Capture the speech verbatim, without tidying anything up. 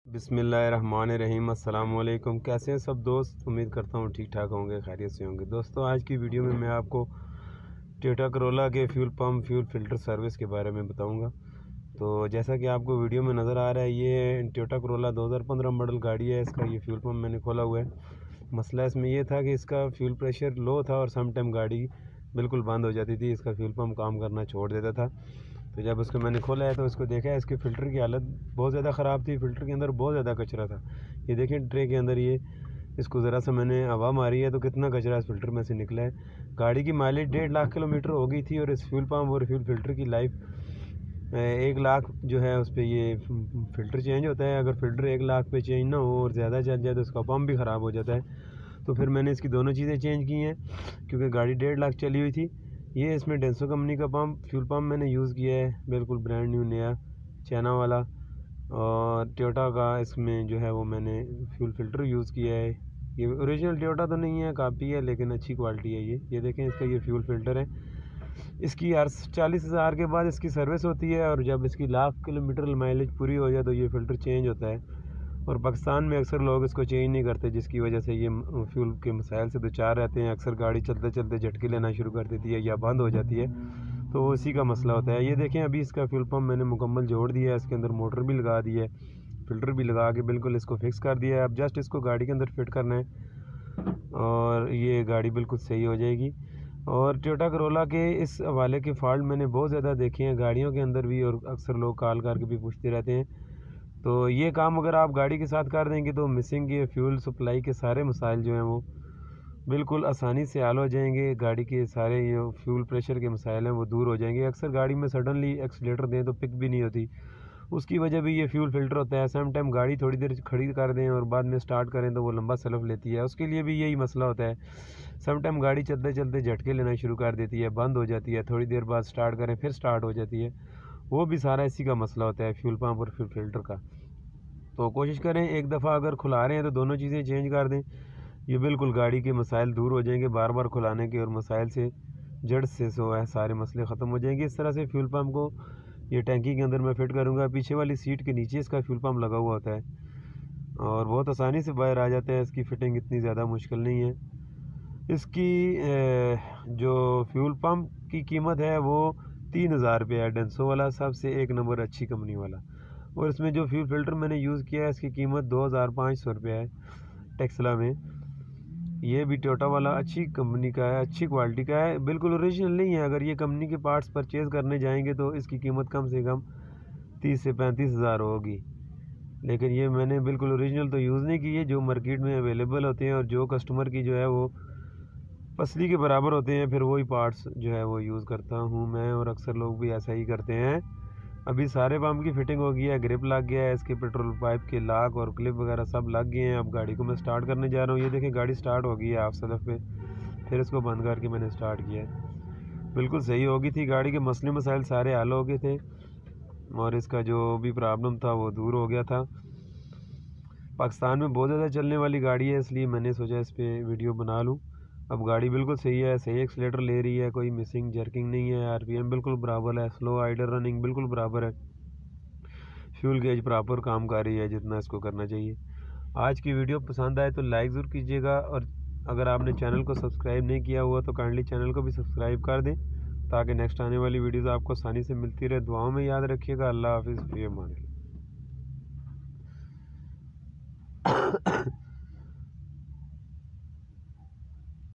बिस्मिल्लाहिर्रहमानिर्रहीम। अस्सलाम वालेकुम। कैसे हैं सब दोस्त? उम्मीद करता हूँ ठीक ठाक होंगे, खैरियत से होंगे। दोस्तों, आज की वीडियो में मैं आपको टोयोटा करोला के fuel pump fuel filter service के बारे में बताऊंगा। तो जैसा कि आपको वीडियो में नज़र आ रहा है, ये टोयोटा करोला दो हज़ार पंद्रह मॉडल गाड़ी है। इसका ये फ्यूल पम्प मैंने खोला हुआ है। मसला इसमें ये था कि इसका फ्यूल प्रेशर लो था और सम टाइम गाड़ी बिल्कुल बंद हो जाती थी, इसका फ्यूल पम्प काम करना छोड़ देता था। तो जब उसको मैंने खोला है तो इसको देखा है, इसके फ़िल्टर की हालत बहुत ज़्यादा ख़राब थी। फ़िल्टर के अंदर बहुत ज़्यादा कचरा था। ये देखें ट्रे के अंदर, ये इसको ज़रा सा मैंने हवा मारी है तो कितना कचरा इस फ़िल्टर में से निकला है। गाड़ी की माइलेज डेढ़ लाख किलोमीटर हो गई थी और इस फ्यूल पम्प और फ्यूल फ़िल्टर की लाइफ एक लाख जो है उस पर ये फ़िल्टर चेंज होता है। अगर फ़िल्टर एक लाख पे चेंज ना हो और ज़्यादा चल जाए तो उसका पम्प भी ख़राब हो जाता है। तो फिर मैंने इसकी दोनों चीज़ें चेंज की हैं क्योंकि गाड़ी डेढ़ लाख चली हुई थी। ये इसमें डेंसो कंपनी का पंप फ्यूल पंप मैंने यूज़ किया है, बिल्कुल ब्रांड न्यू नया चाइना वाला। और टोयोटा का इसमें जो है वो मैंने फ्यूल फ़िल्टर यूज़ किया है। ये ओरिजिनल टोयोटा तो नहीं है, कापी है, लेकिन अच्छी क्वालिटी है। ये ये देखें, इसका ये फ्यूल फ़िल्टर है। इसकी हर चालीस हज़ार के बाद इसकी सर्विस होती है और जब इसकी लाख किलोमीटर माइलेज पूरी हो जाए तो ये फ़िल्टर चेंज होता है। और पाकिस्तान में अक्सर लोग इसको चेंज नहीं करते, जिसकी वजह से ये फ्यूल के मसाइल से दो चार रहते हैं। अक्सर गाड़ी चलते चलते झटके लेना शुरू कर देती है या बंद हो जाती है, तो इसी का मसला होता है। ये देखें, अभी इसका फ्यूल पम्प मैंने मुकम्मल जोड़ दिया है, इसके अंदर मोटर भी लगा दी है, फ़िल्टर भी लगा के बिल्कुल इसको फिक्स कर दिया है। अब जस्ट इसको गाड़ी के अंदर फिट करना है और ये गाड़ी बिल्कुल सही हो जाएगी। और टोयोटा करोला के इस हवाले के फॉल्ट मैंने बहुत ज़्यादा देखे हैं गाड़ियों के अंदर भी, और अक्सर लोग कॉल करके भी पूछते रहते हैं। तो ये काम अगर आप गाड़ी के साथ कर देंगे तो मिसिंग के फ्यूल सप्लाई के सारे मसाइल जो हैं वो बिल्कुल आसानी से हल हो जाएंगे। गाड़ी के सारे ये फ्यूल प्रेशर के मसाइल हैं वो दूर हो जाएंगे। अक्सर गाड़ी में सडनली एक्सीलेटर दें तो पिक भी नहीं होती, उसकी वजह भी ये फ्यूल फ़िल्टर होता है। सम टाइम गाड़ी थोड़ी देर खड़ी कर दें और बाद में स्टार्ट करें तो वो लंबा सेल्फ लेती है, उसके लिए भी यही मसला होता है। सम टाइम गाड़ी चलते चलते झटके लेना शुरू कर देती है, बंद हो जाती है, थोड़ी देर बाद स्टार्ट करें फिर स्टार्ट हो जाती है। वो भी सारा इसी का मसला होता है, फ्यूल पम्प और फ्यूल फ़िल्टर का। तो कोशिश करें एक दफ़ा अगर खुला रहे हैं तो दोनों चीज़ें चेंज कर दें, ये बिल्कुल गाड़ी के मसाइल दूर हो जाएंगे बार बार खुलाने के, और मसाइल से जड़ से सो है सारे मसले ख़त्म हो जाएंगे। इस तरह से फ्यूल पम्प को ये टैंकी के अंदर मैं फिट करूँगा। पीछे वाली सीट के नीचे इसका फ्यूल पम्प लगा हुआ होता है और बहुत आसानी से बाहर आ जाता है। इसकी फ़िटिंग इतनी ज़्यादा मुश्किल नहीं है। इसकी जो फ्यूल पम्प की कीमत है वो तीन हज़ार रुपये है, डेंसो वाला सबसे एक नंबर अच्छी कंपनी वाला। और इसमें जो फ्यूल फ़िल्टर मैंने यूज़ किया है इसकी कीमत दो हज़ार पाँच सौ रुपये है टेक्सला में। ये भी टोयोटा वाला अच्छी कंपनी का है, अच्छी क्वालिटी का है, बिल्कुल ओरिजिनल नहीं है। अगर ये कंपनी के पार्ट्स परचेज़ करने जाएंगे तो इसकी कीमत कम से कम तीस से पैंतीस हज़ार होगी, लेकिन ये मैंने बिल्कुल ओरिजिनल तो यूज़ नहीं की है। जो मार्केट में अवेलेबल होते हैं और जो कस्टमर की जो है वो पसली के बराबर होते हैं, फिर वही पार्ट्स जो है वो यूज़ करता हूँ मैं, और अक्सर लोग भी ऐसा ही करते हैं। अभी सारे पंप की फ़िटिंग हो गई है, ग्रिप लग गया है, इसके पेट्रोल पाइप के लाक और क्लिप वगैरह सब लग गए हैं। अब गाड़ी को मैं स्टार्ट करने जा रहा हूँ। ये देखें, गाड़ी स्टार्ट हो गई है हाफ सड़क पे, फिर इसको बंद करके मैंने स्टार्ट किया है। बिल्कुल सही हो गई थी, गाड़ी के मसले मसाइल सारे हल हो गए थे और इसका जो भी प्रॉब्लम था वो दूर हो गया था। पाकिस्तान में बहुत ज़्यादा चलने वाली गाड़ी है, इसलिए मैंने सोचा इस पर वीडियो बना लूँ। अब गाड़ी बिल्कुल सही है, सही एक्सीलेटर ले रही है, कोई मिसिंग जर्किंग नहीं है, आरपीएम बिल्कुल बराबर है, स्लो आइडल रनिंग बिल्कुल बराबर है, फ्यूल गेज प्रॉपर काम कर रही है जितना इसको करना चाहिए। आज की वीडियो पसंद आए तो लाइक ज़रूर कीजिएगा, और अगर आपने चैनल को सब्सक्राइब नहीं किया हुआ तो काइंडली चैनल को भी सब्सक्राइब कर दें ताकि नेक्स्ट आने वाली वीडियोज़ आपको आसानी से मिलती रहे। दुआओं में याद रखिएगा। अल्लाह हाफिज़।